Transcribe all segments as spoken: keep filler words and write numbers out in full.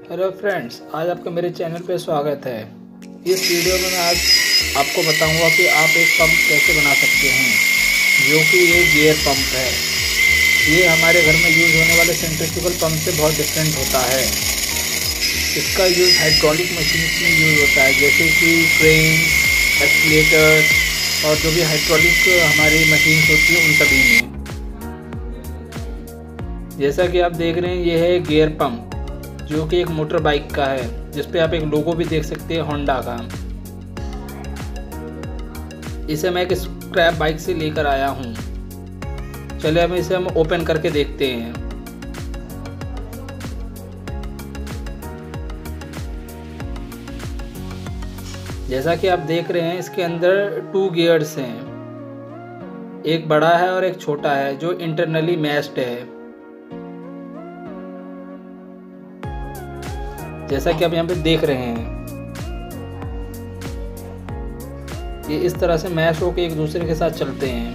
Hello friends, आज आपका मेरे चैनल पे स्वागत है। इस वीडियो में मैं आज आपको बताऊंगा कि आप एक पंप कैसे बना सकते हैं, जो कि ये गियर पंप है। ये हमारे घर में यूज़ होने वाले सेंट्रीफ्यूगल पंप से बहुत डिफरेंट होता है। इसका यूज़ हाइड्रोलिक मशीन में यूज़ होता है, जैसे कि क्रेन, एक्सीलेटर और जो भी हाइड्रोलिक हमारी मशीन होती है उन सभी में। जैसा कि आप देख रहे हैं, ये है गियर पंप, जो कि एक मोटर बाइक का है, जिस पे आप एक लोगो भी देख सकते हैं होंडा का। इसे मैं एक स्क्रैप बाइक से लेकर आया हूँ। चलिए हम इसे हम ओपन करके देखते हैं। जैसा कि आप देख रहे हैं, इसके अंदर टू गियर्स हैं, एक बड़ा है और एक छोटा है, जो इंटरनली मैच्ड है। जैसा कि आप यहाँ पे देख रहे हैं, ये इस तरह से मैश होकर एक दूसरे के साथ चलते हैं।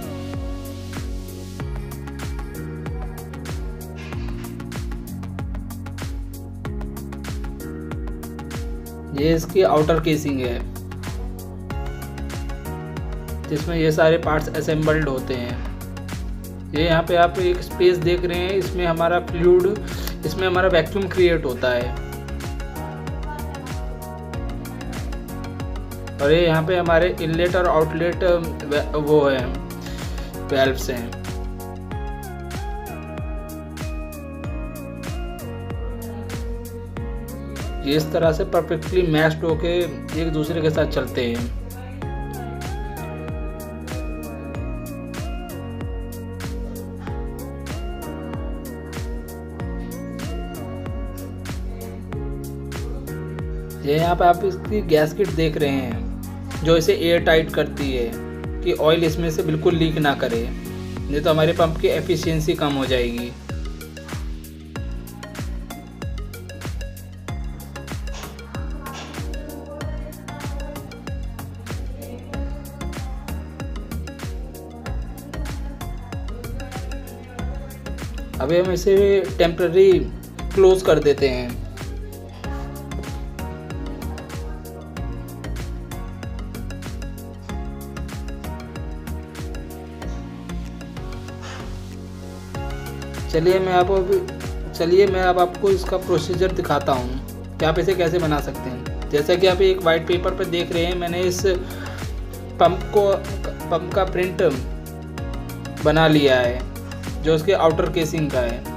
ये इसकी आउटर केसिंग है, जिसमें ये सारे पार्ट्स असेंबल्ड होते हैं। ये यहाँ पे आप एक स्पेस देख रहे हैं, इसमें हमारा फ्लूइड, इसमें हमारा वैक्यूम क्रिएट होता है। और ये यहाँ पे हमारे इनलेट और आउटलेट वो है, वेल्व्स हैं। ये इस तरह से परफेक्टली मैच्ड होके एक दूसरे के साथ चलते हैं। ये यहाँ पे आप इसकी गैस्केट देख रहे हैं, जो इसे एयर टाइट करती है कि ऑयल इसमें से बिल्कुल लीक ना करे, नहीं तो हमारे पंप की एफिशिएंसी कम हो जाएगी। अभी हम इसे टेम्पररी क्लोज कर देते हैं। चलिए मैं आपको चलिए मैं अब आपको इसका प्रोसीजर दिखाता हूँ कि आप इसे कैसे बना सकते हैं। जैसा कि आप एक वाइट पेपर पर देख रहे हैं, मैंने इस पंप को पंप का प्रिंट बना लिया है, जो उसके आउटर केसिंग का है।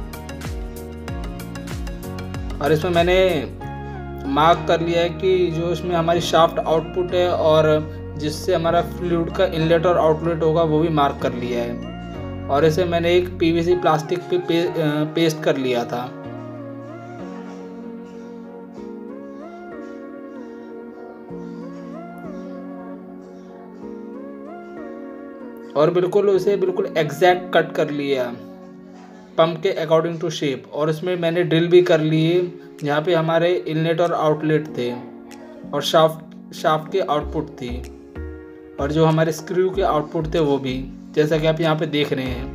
और इसमें मैंने मार्क कर लिया है कि जो इसमें हमारी शाफ्ट आउटपुट है और जिससे हमारा फ्लूइड का इनलेट और आउटलेट होगा, वो भी मार्क कर लिया है। और इसे मैंने एक पीवीसी प्लास्टिक पे, पे पेस्ट कर लिया था। और बिल्कुल उसे बिल्कुल एग्जैक्ट कट कर लिया पंप के अकॉर्डिंग टू शेप। और इसमें मैंने ड्रिल भी कर लिए, जहाँ पे हमारे इनलेट और आउटलेट थे और शाफ्ट शाफ्ट के आउटपुट थी, और जो हमारे स्क्रू के आउटपुट थे वो भी, जैसा कि आप यहाँ पे देख रहे हैं।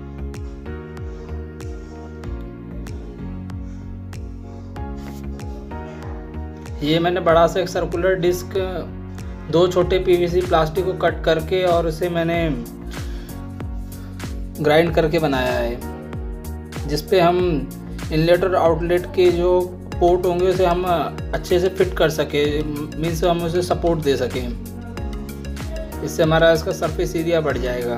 ये मैंने बड़ा सा एक सर्कुलर डिस्क, दो छोटे पीवीसी प्लास्टिक को कट करके और उसे मैंने ग्राइंड करके बनाया है, जिस पे हम इनलेट और आउटलेट के जो पोर्ट होंगे उसे हम अच्छे से फिट कर सके, मीन्स हम उसे सपोर्ट दे सकें। इससे हमारा इसका सरफेस एरिया बढ़ जाएगा।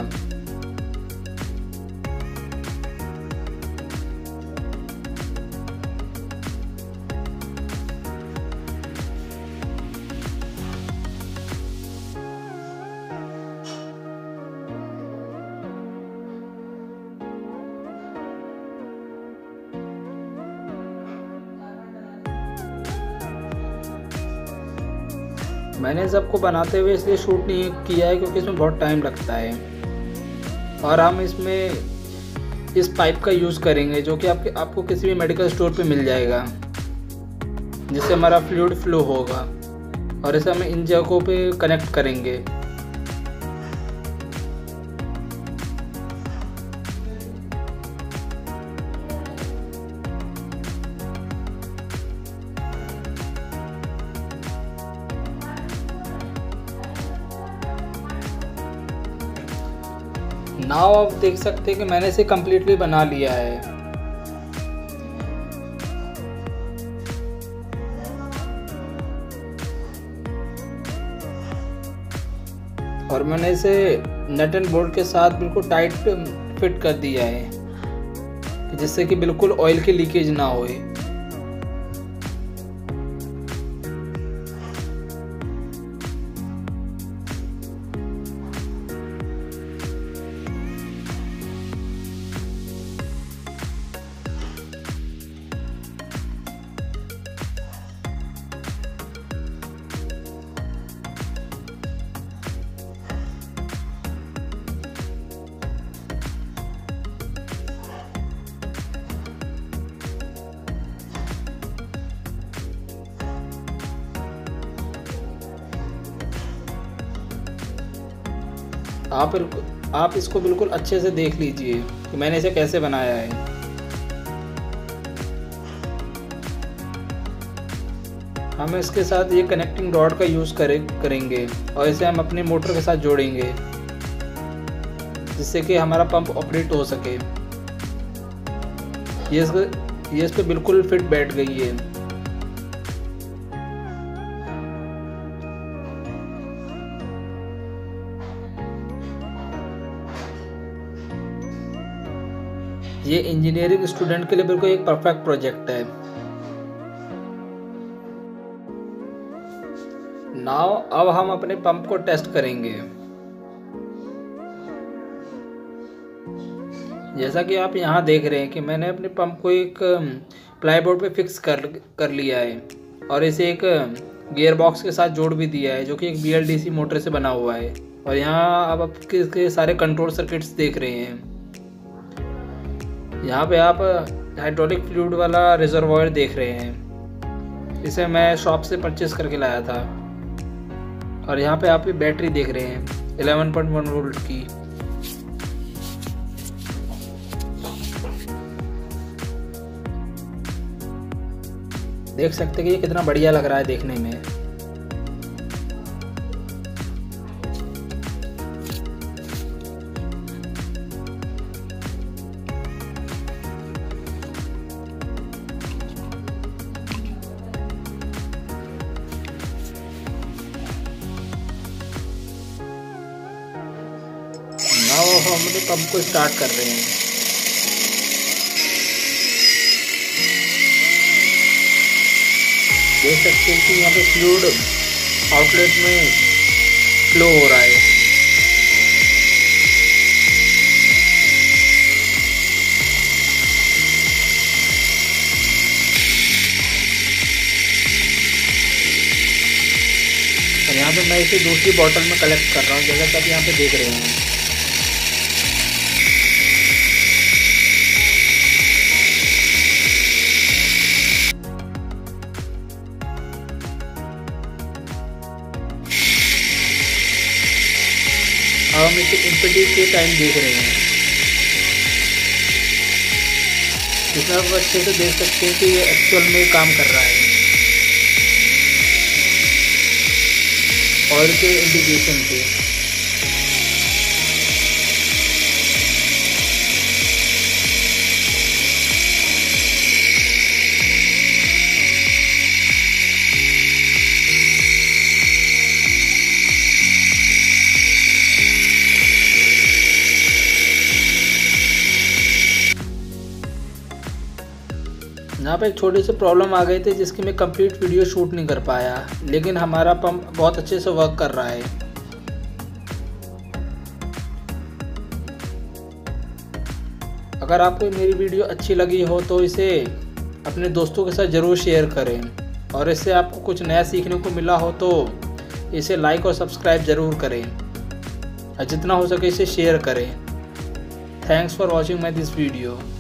मैंने सबको बनाते हुए इसलिए शूट नहीं किया है क्योंकि इसमें बहुत टाइम लगता है। और हम इसमें इस पाइप का यूज़ करेंगे, जो कि आपके आपको किसी भी मेडिकल स्टोर पे मिल जाएगा, जिससे हमारा फ्लूइड फ्लो होगा। और इसे हम इन जगहों पे कनेक्ट करेंगे। नाउ आप देख सकते हैं कि मैंने इसे कम्प्लीटली बना लिया है। और मैंने इसे नट एंड बोल्ट के साथ बिल्कुल टाइट फिट कर दिया है, जिससे कि बिल्कुल ऑयल की लीकेज ना होए। आप आप इसको बिल्कुल अच्छे से देख लीजिए कि मैंने इसे कैसे बनाया है। हम इसके साथ ये कनेक्टिंग रॉड का यूज़ करें करेंगे और इसे हम अपनी मोटर के साथ जोड़ेंगे, जिससे कि हमारा पंप ऑपरेट हो सके। ये इस ये इस पे बिल्कुल फिट बैठ गई है। ये इंजीनियरिंग स्टूडेंट के लिए बिल्कुल एक परफेक्ट प्रोजेक्ट है। नाउ अब हम अपने पंप को टेस्ट करेंगे। जैसा कि आप यहाँ देख रहे हैं कि मैंने अपने पंप को एक प्लाईबोर्ड पे फिक्स कर कर लिया है और इसे एक गियर बॉक्स के साथ जोड़ भी दिया है, जो कि एक B L D C motor से बना हुआ है। और यहाँ अब आप इसके सारे कंट्रोल सर्किट्स देख रहे हैं। यहाँ पे आप हाइड्रोलिक फ्लूइड वाला रिजर्वॉयर देख रहे हैं। इसे मैं शॉप से परचेस करके लाया था। और यहाँ पे आप बैटरी देख रहे हैं इलेवन पॉइंट वन वोल्ट की। देख सकते हैं कि ये कितना बढ़िया लग रहा है देखने में। अब हम अपने पंप को स्टार्ट कर रहे हैं। देख सकते हैं कि यहाँ पे फ्लूइड आउटलेट में फ्लो हो रहा है। और यहाँ पे मैं इसे दूसरी बॉटल में कलेक्ट कर रहा हूँ, जैसा कि आप यहाँ पे देख रहे हैं। अब हम इसे इम्पीडेंस के टाइम देख रहे हैं, जिसमें आप अच्छे से देख सकते हैं कि ये एक्चुअल में काम कर रहा है ऑयल के इंडिकेशन पे। यहाँ पे एक छोटी सी प्रॉब्लम आ गई थी, जिसकी मैं कंप्लीट वीडियो शूट नहीं कर पाया, लेकिन हमारा पंप बहुत अच्छे से वर्क कर रहा है। अगर आपको मेरी वीडियो अच्छी लगी हो तो इसे अपने दोस्तों के साथ ज़रूर शेयर करें, और इससे आपको कुछ नया सीखने को मिला हो तो इसे लाइक और सब्सक्राइब ज़रूर करें, और जितना हो सके इसे शेयर करें। Thanks for watching my this video.